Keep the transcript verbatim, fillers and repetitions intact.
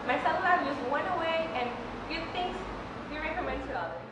my cellular just went away and good things we recommend to others.